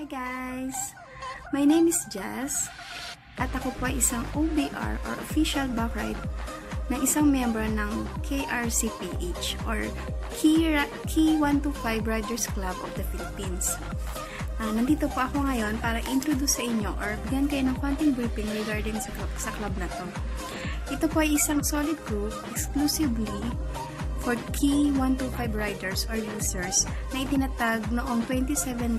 Hi guys! My name is Jazz at ako po ay isang OBR or Official Backride na isang member ng KRCPH or Key 125 Riders Club of the Philippines. Nandito po ako ngayon para introduce sa inyo or bigyan kayo ng konting briefing regarding sa club na to. Ito po ay isang solid group exclusively for Key 125 riders or users na itinatag noong 2017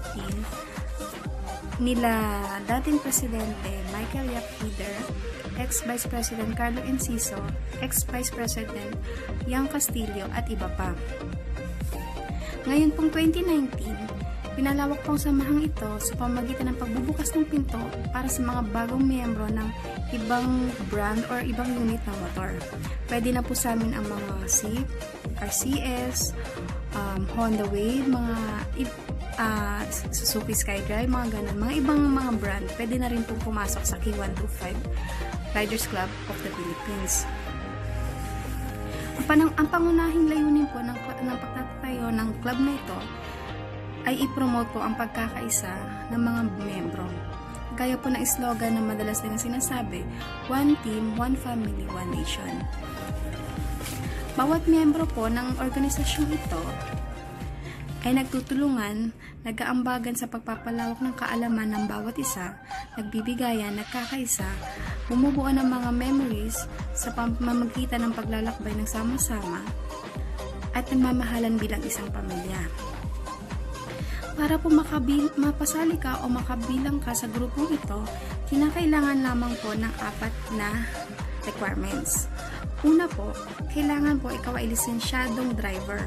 nila dating Presidente Michael Yap Leader, ex-Vice President Carlo Enciso, ex-Vice President Yang Castillo at iba pa. Ngayon pong 2019, pinalawak pong samahang ito sa pamamagitan ng pagbubukas ng pinto para sa mga bagong miyembro ng ibang brand or ibang unit ng motor. Pwede na po sa amin ang mga Sept, RCS, Honda Wave, mga Suzuki Skydrive, mga ganun, mga ibang mga brand. Pwede na rin pong pumasok sa Key 125 Riders Club of the Philippines. Ang pangunahing layunin po ng pagtatayo ng club na ito ay i-promote po ang pagkakaisa ng mga miyembro. Gaya po ng slogan na madalas din sinasabi, One Team, One Family, One Nation. Bawat miyembro po ng organisasyong ito ay nagtutulungan, nag-aambagan sa pagpapalawak ng kaalaman ng bawat isa, nagbibigayan, nagkakaisa, bumubuo ng mga memories sa pamamagitan ng paglalakbay ng sama-sama at nagmamahalan bilang isang pamilya. Para po mapasali ka o makabilang ka sa grupong ito, kinakailangan lamang po ng 4 na requirements. Una po, kailangan po ikaw ay lisensyadong driver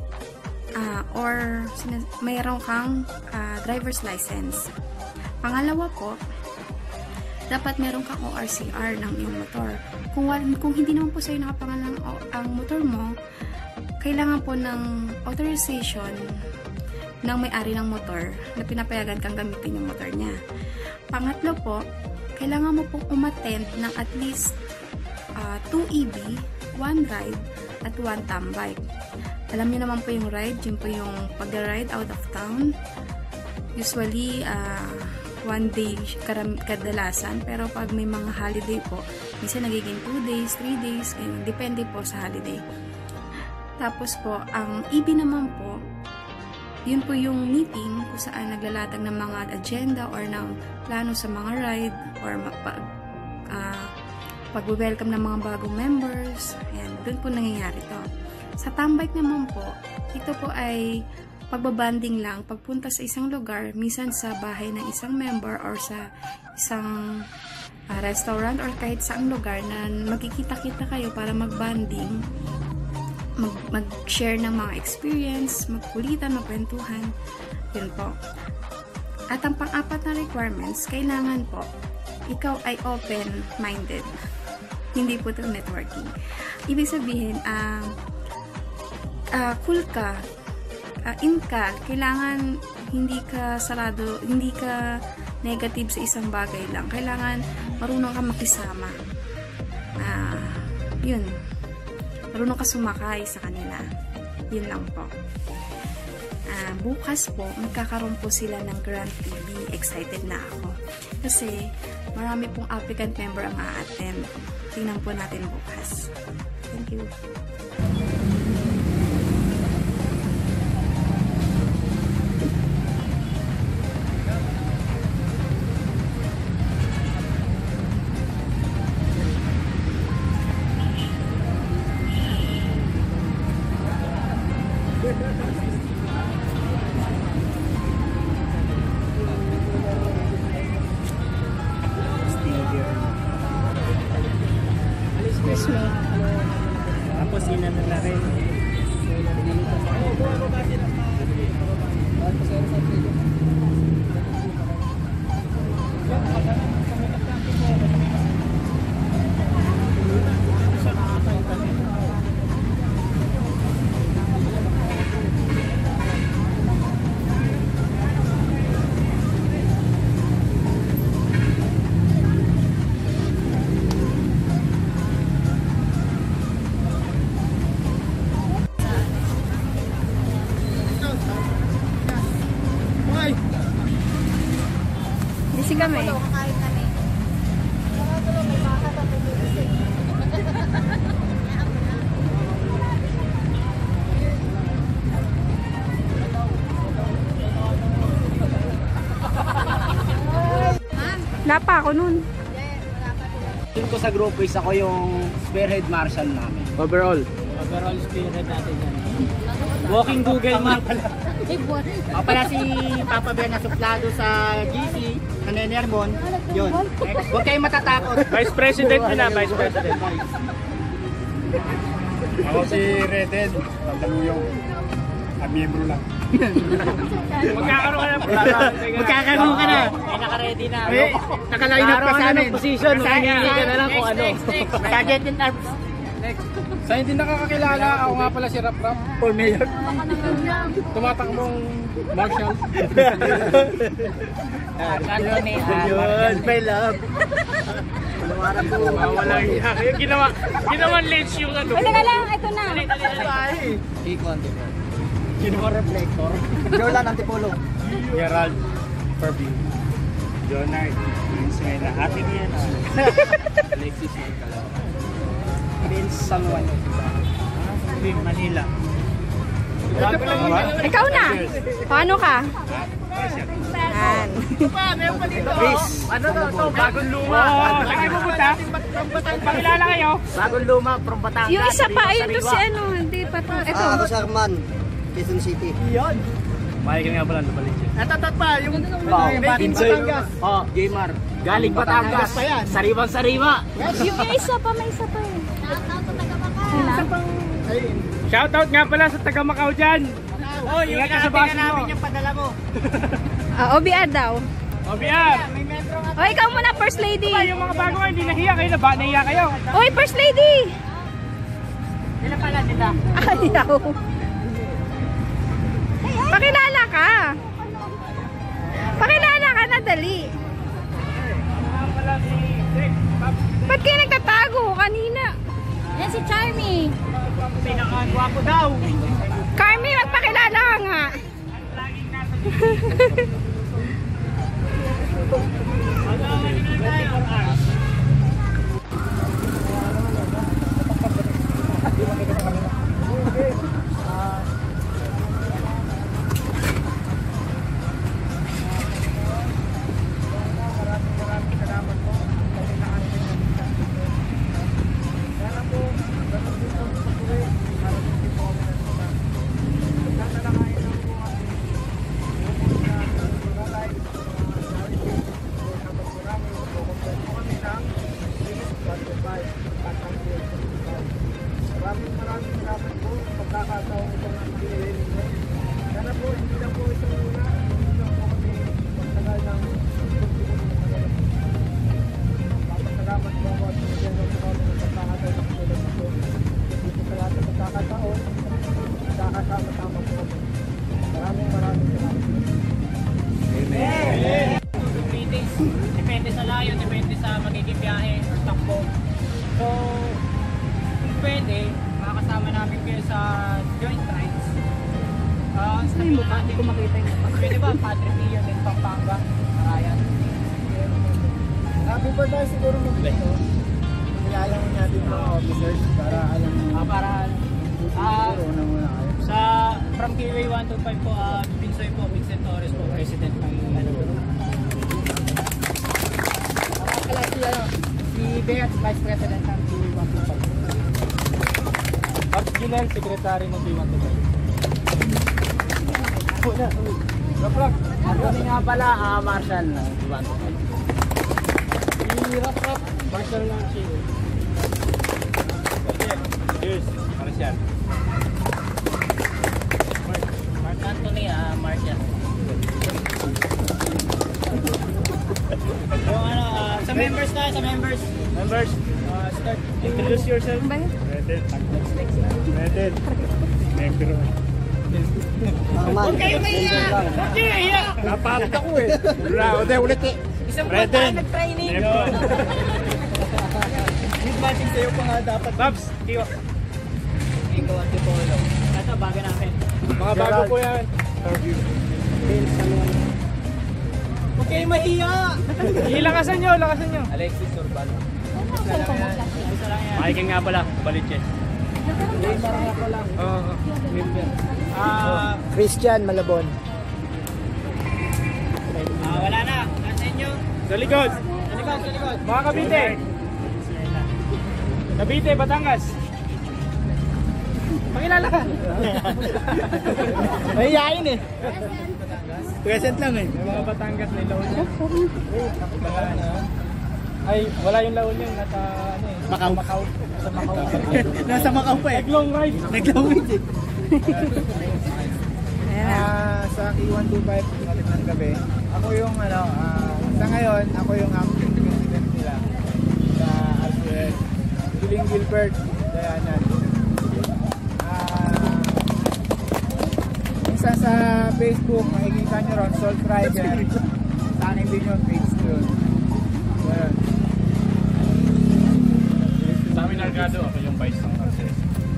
or mayroon kang driver's license. Pangalawa po, dapat meron kang ORCR ng iyong motor. Kung hindi naman po sa'yo nakapangalan ang motor mo, kailangan po ng authorization ng may-ari ng motor na pinapayagan kang gamitin yung motor niya. Pangatlo po, kailangan mo pong umattend ng at least 2 EB, 1 ride, at 1 tambay. Alam niyo naman po yung ride, yun po yung pag-ride out of town. Usually, 1 day kadalasan, pero pag may mga holiday po, minsan nagiging 2 days, 3 days, depende po sa holiday. Tapos po, ang EB naman po, yun po yung meeting kung saan naglalatag ng mga agenda or ng plano sa mga ride or pag-welcome ng mga bagong members. Ayan, dun po nangyayari to. Sa tambay naman po, ito po ay pagbabanding lang, pagpunta sa isang lugar, minsan sa bahay ng isang member or sa isang restaurant or kahit saang lugar na magkikita-kita kayo para magbanding, mag-share ng mga experience, magkulitan, magkwentuhan. Yun po. At ang pang-4 na requirements, kailangan po, ikaw ay open-minded. Hindi po ito networking. Ibig sabihin, cool ka, in ka, kailangan hindi ka sarado, hindi ka negative sa isang bagay lang. Kailangan marunong ka makisama. Yun. Marunong ka sumakay sa kanila. Yun lang po. Bukas po, magkakaroon po sila ng Grand TV. Excited na ako. Kasi, marami pong applicant member ang a-attend. Tingnan po natin bukas. Thank you. Tapos inano na rin Kasi kami. Kakain kami. May baka na pumilisik. Wala pa ako nun. Yun ko sa group is ako yung spearhead marshal namin. Overall Spearhead natin yan. Walking Google Map. Ako pala si Papa Bear na suplado sa GC, na Nenermon. Yun. Huwag kayong matatakot. Vice President nila, Vice President. Ako si Reden, Tandaluyong. Miyembro lang. Magkakaroon ka na. Magkakaroon ka na. Naka-ready na. Naka-line up ka sa amin. Position, hindi ka na lang kung ano. Sergeant in Arms. Sa hindi nakakakilala, ako nga pala si Rap Rap. For Mayor. Tumatakbong Marshal. Yun, my love. Walang iya. Yung ginawan lens yung ano. Teka lang, ito na. Icon. Ginawa reflector. Jolan Antipolo. Gerald Furby. Jonard. Venezuela. Happy New Year. Alexis Magkalaw. Vince San Juan. Manila. Ikaw na. Paano ka? Yan. Chris. Ano to? Bagong luma. Lagi mo punta? Pakilala kayo. Bagong luma from Batangas. Yung isa pa, ayun to si ano. Hindi pa to. Ito. Ako si Arman, Quezon City. Yun. Mahikin nga pala napalit siya. Natatat pa yung Batangas. Oh, Gamer. Galing Batangas. Sariwang-sariwa. Yung isa pa, may isa pa eh. Shoutout nga pala sa taga Macau dyan. Oh, yung Ingat ka sa baso mo. namin yung padala mo. OBR daw. OBR. O, ikaw muna, First Lady. Yung mga bago nga, hindi nahiya kayo na ba? Nahiya kayo. Oy, First Lady! Sila pala nila. Ayaw. Pakilala ka. Pakilala ka na, dali. Ba't kayo nagtatago kanina? Yan si Charmy. Pinakagwapo daw. Carmi, magpakilala ka nga. Maraming salamat po. Pagkakataon ito ng pinili ninyo. Sana po, hindi lang po ito muna. Hindi lang po kami magtagal ng papasalamat po ako at sinigyan po kami ng pagkakataon ng pinili ninyo. Dito sa lahat ng pagkakataon, magkakasama-sama po kami. Maraming salamat. Amen. Meetings, depende sa layo, depende sa magiging biyahe or takbo. So, kung pwede, makakasama namin kayo sa joint rides. Sabi natin, kung makita yung pwede ba, Padre Pio din Pampanga, Marayan. Happy birthday siguro mag-ito. Kilala mo natin mga officers para alam mo. Para, Una muna kayo. sa from Kiwi 125 po, Pinsoy po, Vincent Torres po, President ng si Bea, Vice President ng Kiwi 125. Pops Gilan, Secretary ng B125. Kami nga pala, Marshal ng B125. Hirap. Marshal ng Chile. Cheers. Marshal. Mark Anthony, Marshal. Yung ano, sa members tayo, sa members. Members, Start. introduce yourself. Reden. Reden. Membro. Arman, Napalit ako eh. Ulit eh. Isang buwan tayo nag-training. Yung batting sa'yo pa nga dapat. Babs, Kiwa. Ikaw at Tipolo. Ito, bago namin. Mga bago po yan. Huwag kayo mahiya! Lakasan nyo, lakasan nyo. Alexis Urbano. Makikin nga pala, Baliches. Oo. Christian Malabon. Wala na. Nasa inyo. Sa likod. Sa likod, sa likod. Mga Cavite. Cavite, Batangas. Pakilala ka. Mahihain eh. Present lang eh. May mga Batangas na ilaw niya. Ay, wala yung laon yun. Nasa ano eh. Macau. Sa Macau. Nasa Macau pa eh. Naglong ride. Naglong ride eh. Sa K125 natin ng gabi, ako yung sa ngayon, ako yung acting president nila sa RCS. Giling Gilbert, Dayanan. Isa sa Facebook, makikita nyo ron, Salt Rider. Sa akin din yung page ko yun. Ayan. Sa amin Argado, ako yung vice ng RCS.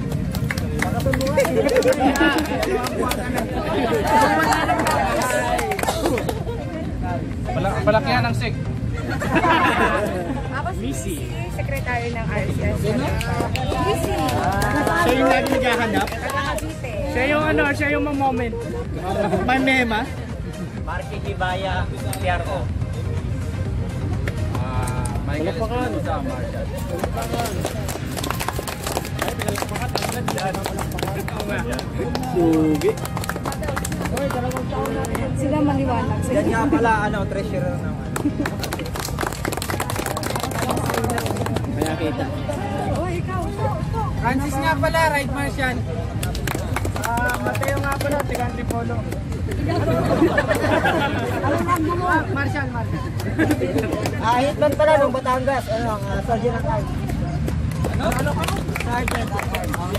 Palakyan ng SIG. Ako si secretary ng RCS. Siya yung lagi naghahanap. Siya yung ano, siya yung moment. May mema. Marky Hibaya, PRO. Michael Esposito sa Marshall. Sugi. Sila maliwanag. Yan nga pala, treasurer naman. Kaya kita. Francis nga pala, right Martian. Mateo nga pala, Tigantipolo. Martian. Hitman pala nung Batangas. Sergeant at Arms. Sergeant at Arms.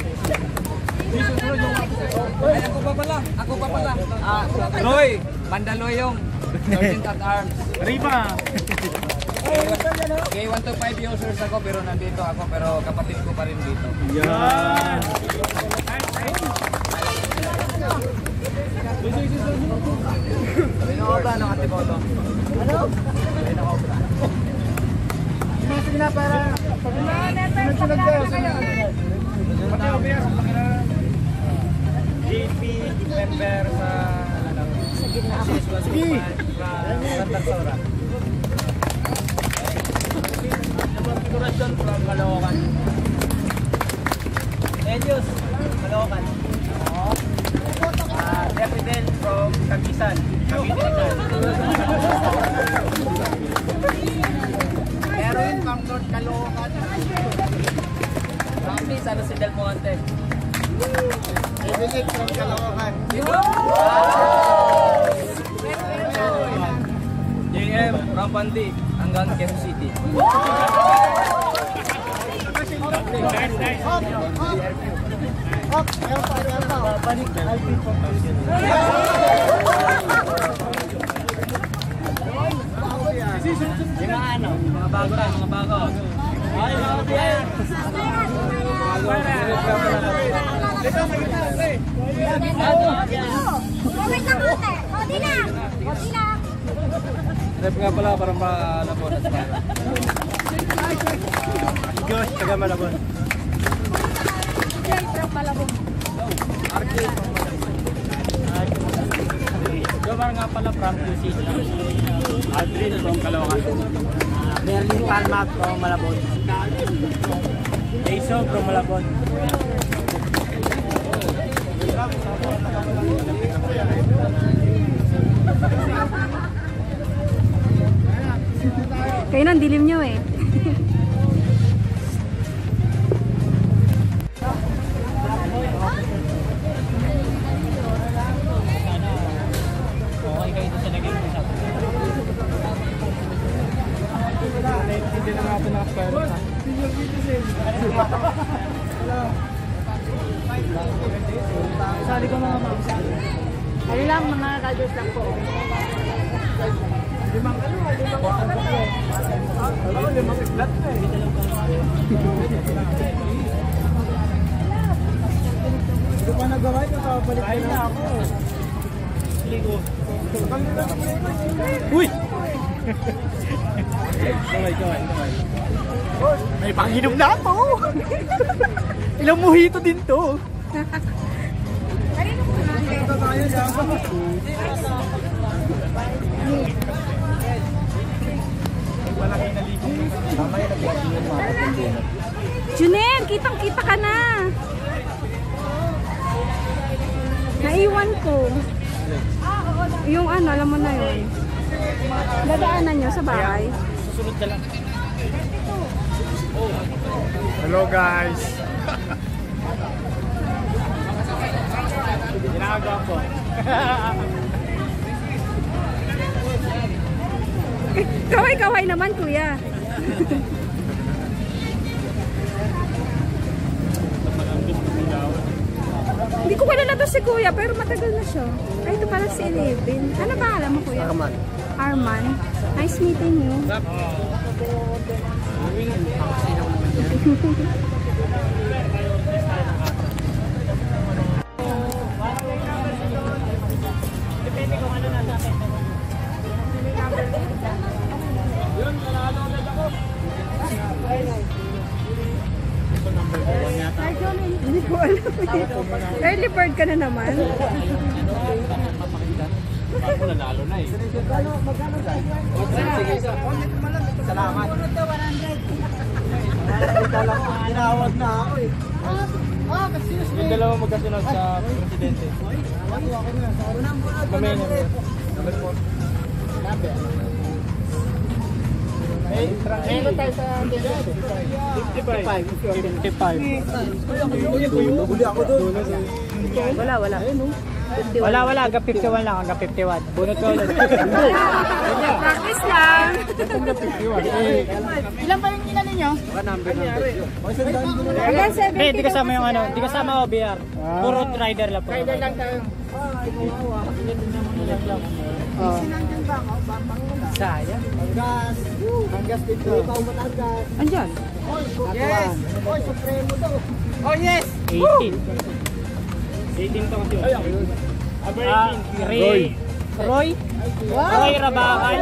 Ako pa pala. Roy, Mandaloyong, Sergeant at Arms. Riva. K125 users ako pero nandito ako pero kapatid ko pa rin dito. Yan. Pinakobra ng Antipolo. Ano? Pinakobra. Sige na para sunod kayo. JP, member sa RCS 165 Santa Sora. Figuration from Caloocan. Elios, Caloocan. Fidel from Kapisan. Meron from North Caloocan. Kami, sana si Del Monte. Ibigay from Caloocan. JM, Rampandi, hanggang Quezon City. Mga bago. Ay, mga biya. Rep nga pala para malabon. Diyos, taga Malabon. Gawar nga pala from QC. Aldrin from Caloocan. Merlin Palma from Malabon. Jason from Malabon. Kayo nang dilim nyo eh. Okay kayo sa naging usap. Hindi na natin nakapera. Sali ko mga ma'am. Ano lang, mga gadgets lang po. Hindi pa nagawa ito, kapabalik Kain na ako. Ligo. Uy! Kaway. May panginom na ako! Ilang mojito din to. Junel, kitang-kita ka na. Naiwan ko. Yung ano, alam mo na yun. Dadaanan nyo sa bahay. Susunod na lang. Hello guys. Ginagawa ko. Kaway-kaway naman, kuya. Hindi ko kilala to si kuya, pero matagal na siya. Ay, ito pala si Eleven. Ano ba alam mo, kuya? Arman. Arman. Nice meeting you. Depende kung ano nasa atin. Yun, nanalo ulit ako. Hindi ko alam. Early bird ka na naman. Ako nanalo na eh. Salamat. Tinawag na ako eh. Yung dalawa magkasunod sa presidente. Kami na. Ano tayo sa 55. Huli ako doon. Wala. Wala. Hanggang 51 lang. Hanggang 51. Bunot ko ulit. Practice lang. Ilan pa yung ina ninyo? Hanggang 70. Hindi, di kasama yung ano. Di kasama OBR. Puro rider lang po. Rider lang tayo. Sayang. Hanggas. Hanggas dito. Ikaw matanggas. Andyan. Yes. Oy, supremo to. Oh yes! 18. 18 to kasi. Roy Rabakan.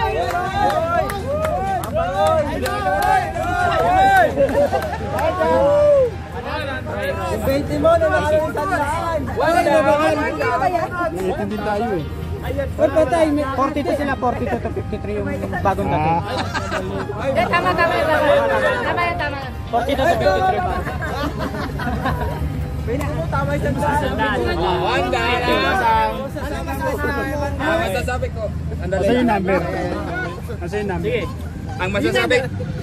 Ibente mo na nakalawin sa daan. Wala na ba? Iitin din tayo eh. Or patay, 42 sila, 42 to 53 yung bagong dating. Tama. 42 to 53 ba? Tama yung sandaan. Masasabi ko. Asa yung number? Asa yung number? Sige. Ang masasabi.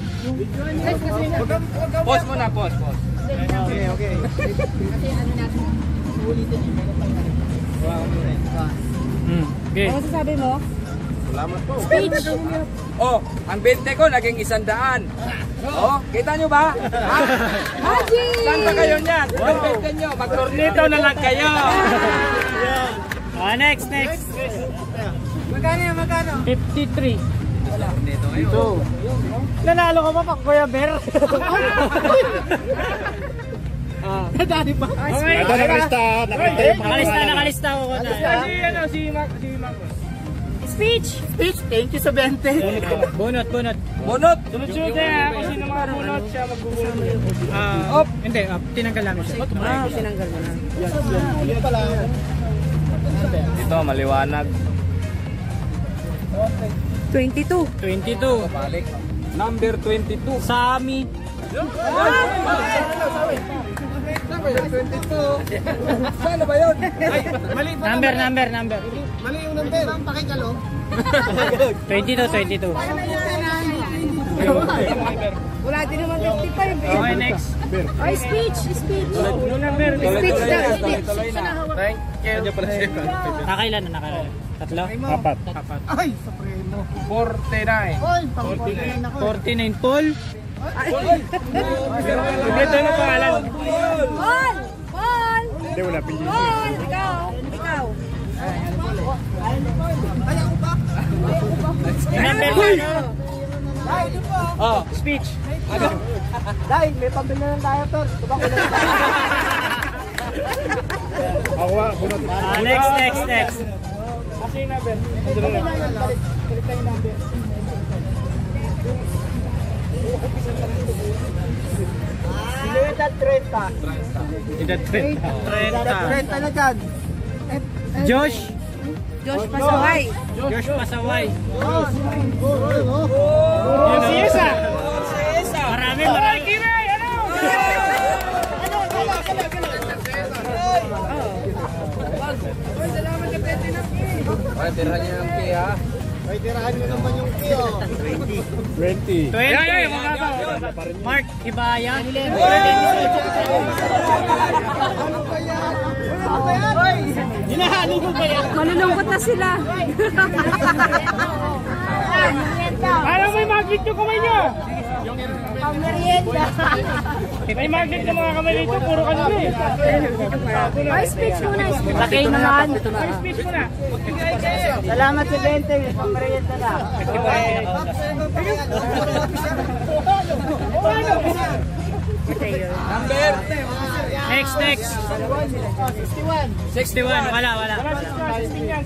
Pause muna, pause. Okay. Okay. Ano sasabi mo? Salamat po. Oh, ang 20 ko naging 100. Oh, kita nyo ba? Haji! Saan ba kayo niyan? Ang 20 nyo, mag-tornado na lang kayo. Next. Magkano? 53. Ito. Nanalo ka pa pa, Kuya Ber? Dali pa. Ito nakalista. Nakalista ko na. Si Mac. Speech! Thank you sa 20. Bunot. Bunot. Sunod-sunod na kung sino mga bunot siya magbubunot. Hindi, tinanggal namin siya. Sinanggal mo na. Yan pala. Ito, maliwanag. 22. 22. Balik. Number 22. Sami. Ano ba yun? Number. Mali yung number. Pakikalo. 22. Wala din naman 55 eh. Okay, next. Ay, speech! No number. Speech na. Tuloy na. Thank you. Nakailan na? Tatlo? Apat. Ay, supremo. 49. Oy, pang-49 ako. 49 Paul. Kompleto yung pangalan. Paul! Hindi, wala pingin. Paul! Ikaw! Number 1. Oh, speech. Dahil, may pambili na ng diaper. Tubako na. Ako bunot. Next. niya yung number. Balik tayo number. Edad 30. Edad 30. Edad 30 na dyan. Josh. Josh Pasaway. Josh Pasaway. RCS ah. Marami. Kiray, ano? Ay, tirahan nyo naman yung kiyo. 20. 20. Ay, mga ba? Mark Ibaya. Hinahali mo ba yan? Malulungkot na sila. Alam mo yung magnet yung kamay nyo? May magnet yung mga kamay nito, puro kanila eh. Ay, speech muna. Laki naman. Ay, speech mo na. Salamat sa 20. Pamerienda na. Next. 61. Wala. 16 yan,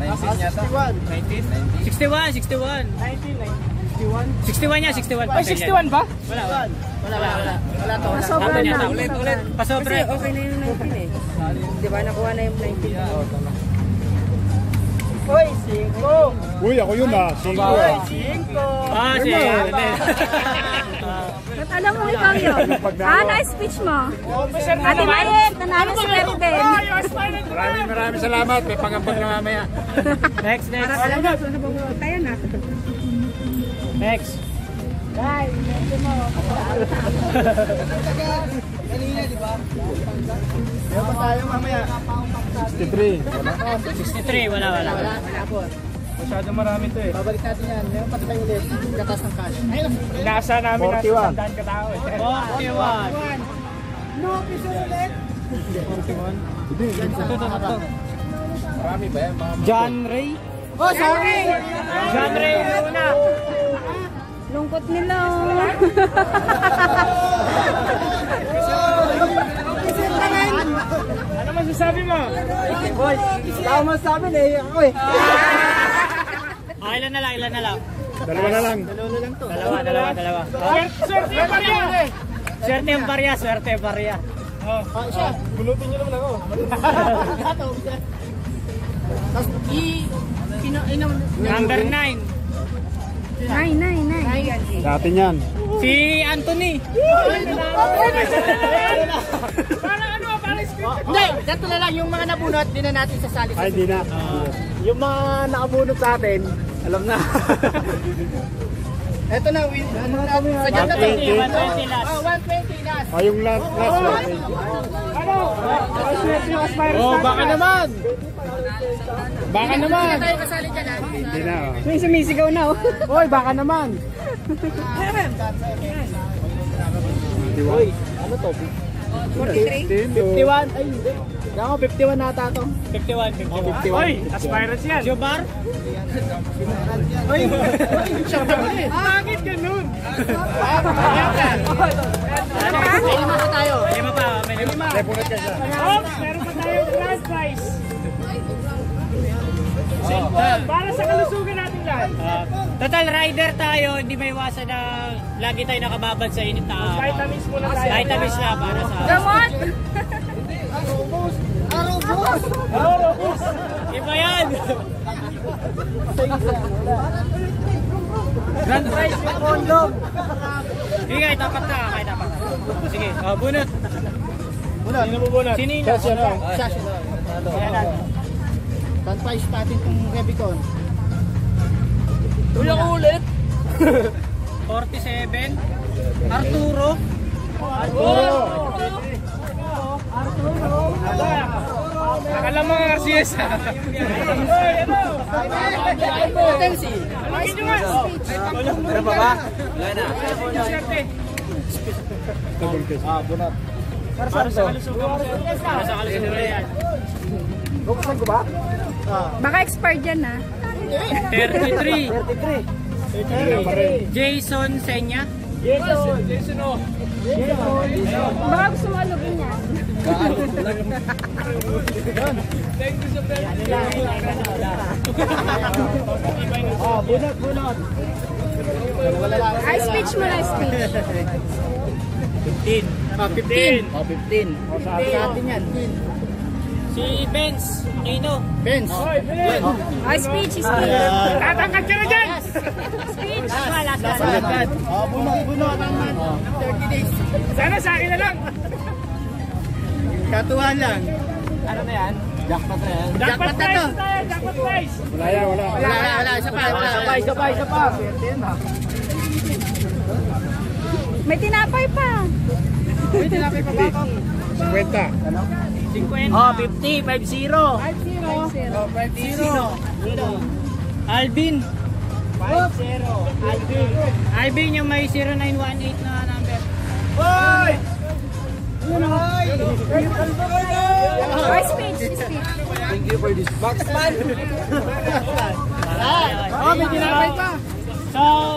16. 61. 61 niya, 61. Ay, 61 ba? Wala. Masobra na. Ulit. Pasobra. Okay na yung 19 eh. Di ba nakuha na yung 19? Uy, 5. Uy, ako yun ah. 5 ah. Ah, sige. Ba't alam mo ikaw yun? Na-speech mo. Officer na Ate naman. Mayet, nanalo si Captain. Maraming salamat. May pangambag na mamaya. Next. Alam mo, saan na tayo na? Next. Ay, medyo mo. Kanina, di ba? Meron pa tayo mamaya. 63. 63, wala. Masyado marami to eh. Babalik natin yan. Meron pa tayo ulit. Gatas ng cash. Ayun. Nasa namin 41. nasa sandaan katao eh. 41. No, piso ulit. Marami ba yan? John Ray. Oh, sorry. John Ray una. Lungkot nila. Ano masasabi mo? Boy, tao mo sabi na ako eh. Ah, ilan na lang. Dalawa na lang. Dalawa. Swerte yung pariya! Swerte yung barya. Siya. Bulutin nyo naman ako. Tapos, Number 9. Nay. Sa atin yan. Si Anthony. Parang ano, parang speech. Hindi, dato na lang yung mga nabunot, di na natin sasali sa Ay, di na. yung mga nakabunot sa atin, alam na. Eto na, sadya na to. 120 last. 120 last. Oh, yung last. Ano? Swerte yung aspirant. Oh, baka naman. Baka naman. Hindi na tayo kasali dyan, ha? Hindi na. Oh. May sumisigaw na. Hoy, baka naman. Uy, ano to? 43. 51? Ay, hindi. Kaya 51 nata to. 51. Hoy, aspirants yan. Jobar? Uy, siya ba ulit? Bakit ganun? May lima pa tayo. Lima pa. May lima. Punot ka siya. Oh, meron pa tayong grand prize. Para sa kalusugan natin lahat. Total rider tayo, hindi may iwasan na lagi tayo nakababad sa init na araw. Vitamins muna tayo. Vitamins na para sa... Gamot! Arobos! Iba yan! Grand prize with condom! Sige, kahit tapat na. Sige, bunot. Sino mo bunot? Sinino? Siya. Tanpay natin itong Revicon. Uy, ako ulit! 47. Arturo. Akala mo ang RCS ha? Potency. Alagin nyo nga! Ano pa ba? Swerte. Bunot. Para sa kalusugan yan. Buksan ko ba? Baka expired yan ha. 33. 33. Jason Senya. Jason o. Baka gusto mo alugin yan. Oh, bunot. Ay, speech mo na, speech. 15. 15. Oh, 15. Sa atin yan. Si Benz Aquino. Benz. Ay, speech, speech. Tatangkad ka na dyan! Speech. Oh, bunot. 30 days. Sana sa akin na lang! Katuhan lang. Ano na yan? Jackpot na yan. Jackpot prize tayo! Jackpot prize! Wala. Isa pa. May tinapay pa. May tinapay pa ba ako? 50. Ano? 50. Oh, 50, 50. 50. Alvin. 50. Alvin yung may 0918 na number. Hoy! Ay, speech, speech. Thank you for this box, man. Oh, may tinapay pa. So,